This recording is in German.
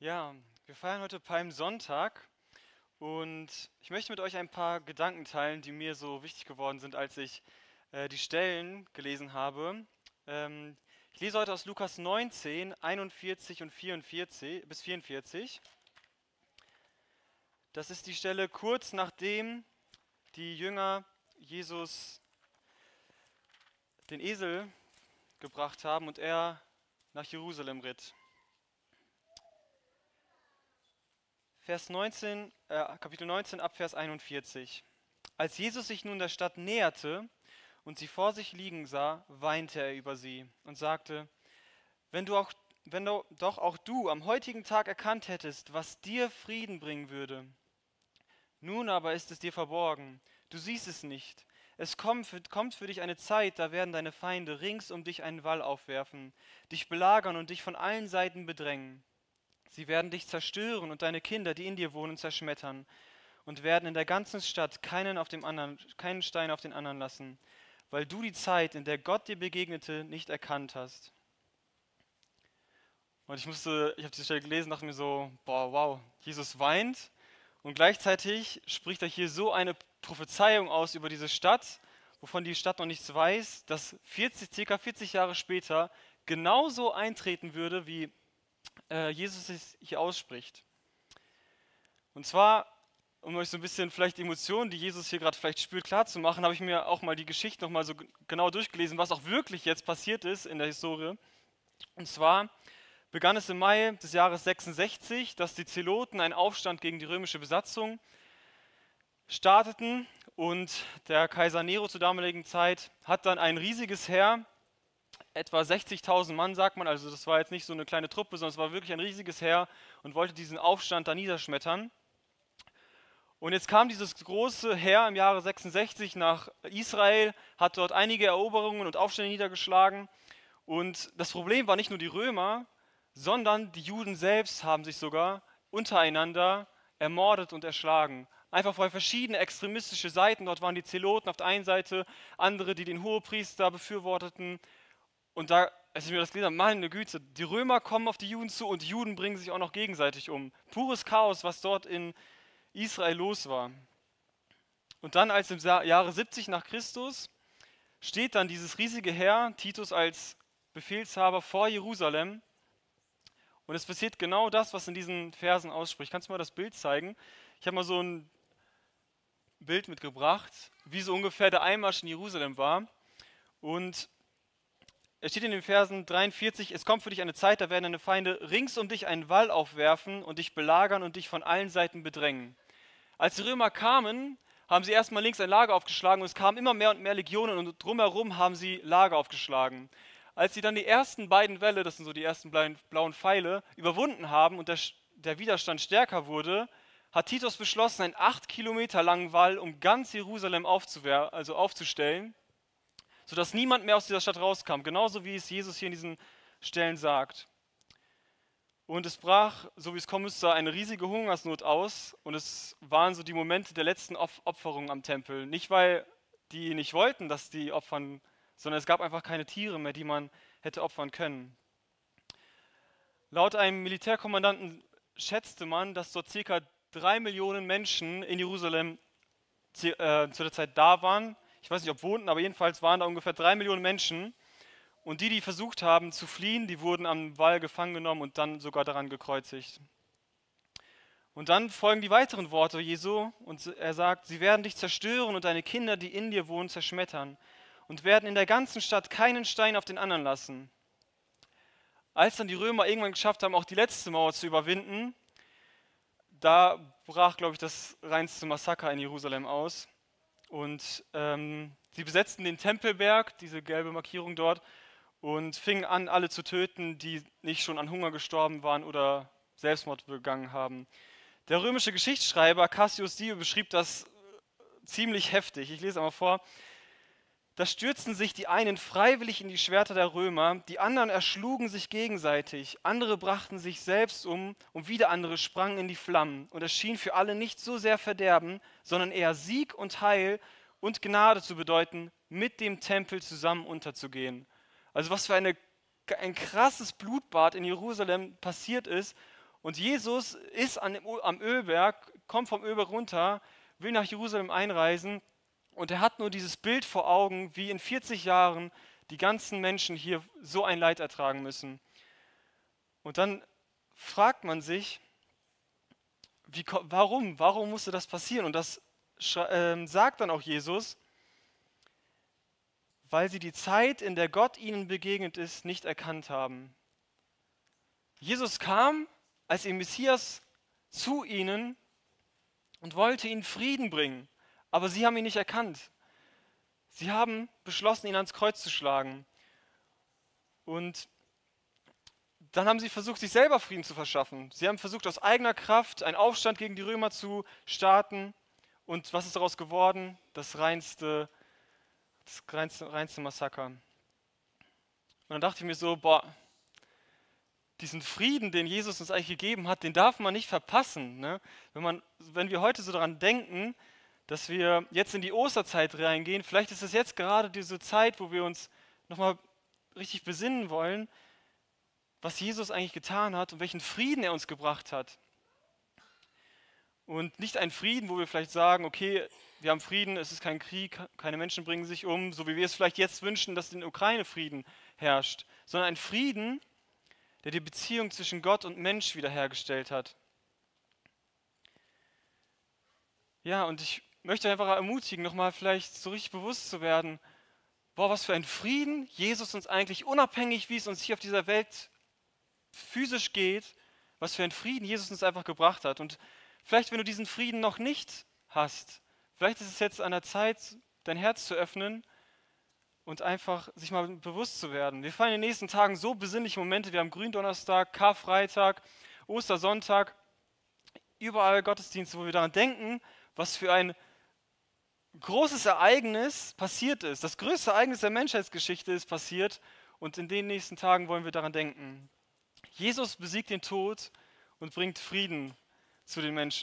Ja, wir feiern heute Palmsonntag und ich möchte mit euch ein paar Gedanken teilen, die mir so wichtig geworden sind, als ich die Stellen gelesen habe. Ähm, Ich lese heute aus Lukas 19, 41 und 44 bis 44. Das ist die Stelle kurz nachdem die Jünger Jesus den Esel gebracht haben und er nach Jerusalem ritt. Kapitel 19 ab Vers 41. Als Jesus sich nun der Stadt näherte und sie vor sich liegen sah, weinte er über sie und sagte: Wenn du auch, wenn du, doch auch du am heutigen Tag erkannt hättest, was dir Frieden bringen würde. Nun aber ist es dir verborgen, du siehst es nicht. Es kommt für dich eine Zeit, da werden deine Feinde rings um dich einen Wall aufwerfen, dich belagern und dich von allen Seiten bedrängen. Sie werden dich zerstören und deine Kinder, die in dir wohnen, zerschmettern und werden in der ganzen Stadt keinen Stein auf den anderen lassen, weil du die Zeit, in der Gott dir begegnete, nicht erkannt hast. Und ich habe diese Stelle gelesen, dachte mir so, boah, wow, Jesus weint und gleichzeitig spricht er hier so eine Prophezeiung aus über diese Stadt, wovon die Stadt noch nichts weiß, dass circa 40 Jahre später genauso eintreten würde, wie Jesus es hier ausspricht. Und zwar, um euch so ein bisschen vielleicht die Emotionen, die Jesus hier gerade vielleicht spürt, klarzumachen, habe ich mir auch mal die Geschichte nochmal so genau durchgelesen, was auch wirklich jetzt passiert ist in der Historie. Und zwar begann es im Mai des Jahres 66, dass die Zeloten einen Aufstand gegen die römische Besatzung starteten und der Kaiser Nero zur damaligen Zeit hat dann ein riesiges Heer, etwa 60.000 Mann sagt man, also das war jetzt nicht so eine kleine Truppe, sondern es war wirklich ein riesiges Heer und wollte diesen Aufstand da niederschmettern. Und jetzt kam dieses große Heer im Jahre 66 nach Israel, hat dort einige Eroberungen und Aufstände niedergeschlagen. Und das Problem war nicht nur die Römer, sondern die Juden selbst haben sich sogar untereinander ermordet und erschlagen. Einfach weil verschiedene extremistische Seiten, dort waren die Zeloten auf der einen Seite, andere, die den Hohepriester befürworteten. Und da, als ich mir das gelesen habe, meine Güte, die Römer kommen auf die Juden zu und die Juden bringen sich auch noch gegenseitig um. Pures Chaos, was dort in Israel los war. Und dann, als im Jahre 70 nach Christus, steht dann dieses riesige Heer, Titus als Befehlshaber vor Jerusalem. Und es passiert genau das, was in diesen Versen ausspricht. Kannst du mal das Bild zeigen? Ich habe mal so ein Bild mitgebracht, wie so ungefähr der Einmarsch in Jerusalem war. Und es steht in den Versen 43, es kommt für dich eine Zeit, da werden deine Feinde rings um dich einen Wall aufwerfen und dich belagern und dich von allen Seiten bedrängen. Als die Römer kamen, haben sie erstmal links ein Lager aufgeschlagen und es kamen immer mehr und mehr Legionen und drumherum haben sie Lager aufgeschlagen. Als sie dann die ersten beiden Wälle, das sind so die ersten blauen Pfeile, überwunden haben und der Widerstand stärker wurde, hat Titus beschlossen, einen 8 Kilometer langen Wall um ganz Jerusalem aufzustellen, sodass niemand mehr aus dieser Stadt rauskam, genauso wie es Jesus hier in diesen Stellen sagt. Und es brach, so wie es kommen müsste, eine riesige Hungersnot aus. Und es waren so die Momente der letzten Opferung am Tempel. Nicht, weil die nicht wollten, dass die opfern, sondern es gab einfach keine Tiere mehr, die man hätte opfern können. Laut einem Militärkommandanten schätzte man, dass dort ca. 3 Millionen Menschen in Jerusalem zu der Zeit da waren. Ich weiß nicht, ob wohnten, aber jedenfalls waren da ungefähr 3 Millionen Menschen. Und die versucht haben zu fliehen, die wurden am Wall gefangen genommen und dann sogar daran gekreuzigt. Und dann folgen die weiteren Worte Jesu und er sagt, sie werden dich zerstören und deine Kinder, die in dir wohnen, zerschmettern und werden in der ganzen Stadt keinen Stein auf den anderen lassen. Als dann die Römer irgendwann geschafft haben, auch die letzte Mauer zu überwinden, da brach, glaube ich, das reinste Massaker in Jerusalem aus. Und sie besetzten den Tempelberg, diese gelbe Markierung dort, und fingen an, alle zu töten, die nicht schon an Hunger gestorben waren oder Selbstmord begangen haben. Der römische Geschichtsschreiber Cassius Dio beschrieb das ziemlich heftig. Ich lese einmal vor. Da stürzten sich die einen freiwillig in die Schwerter der Römer, die anderen erschlugen sich gegenseitig, andere brachten sich selbst und wieder andere sprangen in die Flammen. Und es schien für alle nicht so sehr Verderben, sondern eher Sieg und Heil und Gnade zu bedeuten, mit dem Tempel zusammen unterzugehen. Also was für ein krasses Blutbad in Jerusalem passiert ist. Und Jesus ist am Ölberg, kommt vom Ölberg runter, will nach Jerusalem einreisen und er hat nur dieses Bild vor Augen, wie in 40 Jahren die ganzen Menschen hier so ein Leid ertragen müssen. Und dann fragt man sich, warum musste das passieren? Und das sagt dann auch Jesus, weil sie die Zeit, in der Gott ihnen begegnet ist, nicht erkannt haben. Jesus kam als ihr Messias zu ihnen und wollte ihnen Frieden bringen, aber sie haben ihn nicht erkannt. Sie haben beschlossen, ihn ans Kreuz zu schlagen. Und dann haben sie versucht, sich selber Frieden zu verschaffen. Sie haben versucht, aus eigener Kraft einen Aufstand gegen die Römer zu starten. Und was ist daraus geworden? Das reinste Massaker. Und dann dachte ich mir so, diesen Frieden, den Jesus uns eigentlich gegeben hat, den darf man nicht verpassen. Ne? Wenn wir heute so daran denken, dass wir jetzt in die Osterzeit reingehen, vielleicht ist es jetzt gerade diese Zeit, wo wir uns nochmal richtig besinnen wollen, was Jesus eigentlich getan hat und welchen Frieden er uns gebracht hat. Und nicht einen Frieden, wo wir vielleicht sagen, okay, wir haben Frieden, es ist kein Krieg, keine Menschen bringen sich um, so wie wir es vielleicht jetzt wünschen, dass in der Ukraine Frieden herrscht, sondern ein Frieden, der die Beziehung zwischen Gott und Mensch wiederhergestellt hat. Ja, und ich möchte einfach ermutigen, nochmal vielleicht so richtig bewusst zu werden, was für ein Frieden Jesus uns eigentlich, unabhängig wie es uns hier auf dieser Welt physisch geht, was für ein Frieden Jesus uns einfach gebracht hat. Und vielleicht, wenn du diesen Frieden noch nicht hast, vielleicht ist es jetzt an der Zeit, dein Herz zu öffnen und einfach sich mal bewusst zu werden. Wir feiern in den nächsten Tagen so besinnliche Momente. Wir haben Gründonnerstag, Karfreitag, Ostersonntag, überall Gottesdienste, wo wir daran denken, was für ein großes Ereignis passiert ist. Das größte Ereignis der Menschheitsgeschichte ist passiert und in den nächsten Tagen wollen wir daran denken. Jesus besiegt den Tod und bringt Frieden zu den Menschen.